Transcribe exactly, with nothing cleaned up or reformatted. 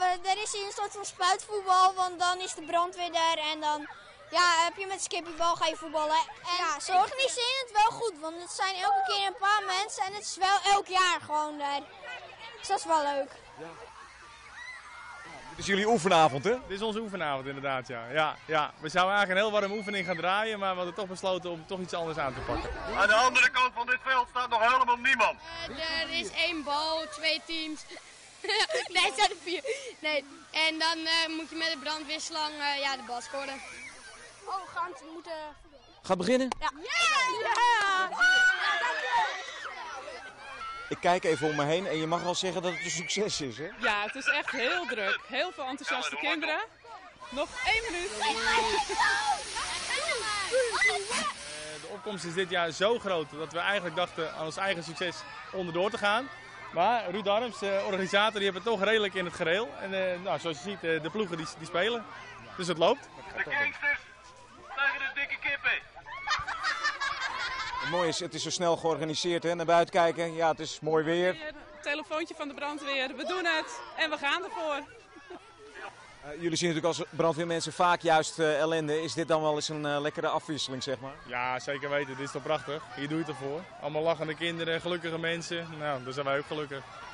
we, er is hier een soort van spuitvoetbal, want dan is de brandweer daar en dan ja, heb je met skippiebal ga je voetballen. En ja, ze organiseren het wel goed, want het zijn elke keer een paar mensen en het is wel elk jaar gewoon daar. Dus dat is wel leuk. Ja. Dit is jullie oefenavond, hè? Dit is onze oefenavond inderdaad, ja. Ja, ja. We zouden eigenlijk een heel warme oefening gaan draaien, maar we hadden toch besloten om toch iets anders aan te pakken. Aan de andere kant van dit veld staat nog helemaal niemand. Uh, er is één bal, twee teams. Nee, het zijn er vier. Nee. En dan uh, moet je met de brandweerslang uh, ja, de bal scoren. Oh, we gaan het moeten... Gaat beginnen? Ja! Ja! Ja! Ik kijk even om me heen en je mag wel zeggen dat het een succes is, hè? Ja, het is echt heel druk. Heel veel enthousiaste kinderen. Nog één minuut. De opkomst is dit jaar zo groot dat we eigenlijk dachten aan ons eigen succes onderdoor te gaan. Maar Ruud Arms, de organisator, die hebben het toch redelijk in het gereel. En uh, nou, zoals je ziet, de ploegen die, die spelen. Dus het loopt. De gangsters tegen de dikke kippen. Het mooie is, het is zo snel georganiseerd, hè? Naar buiten kijken. Ja, het is mooi weer. Telefoontje van de brandweer. We doen het en we gaan ervoor. Uh, jullie zien natuurlijk als brandweermensen vaak juist uh, ellende. Is dit dan wel eens een uh, lekkere afwisseling, zeg maar? Ja, zeker weten. Dit is toch prachtig. Hier doe je het ervoor. Allemaal lachende kinderen, gelukkige mensen. Nou, daar zijn wij ook gelukkig.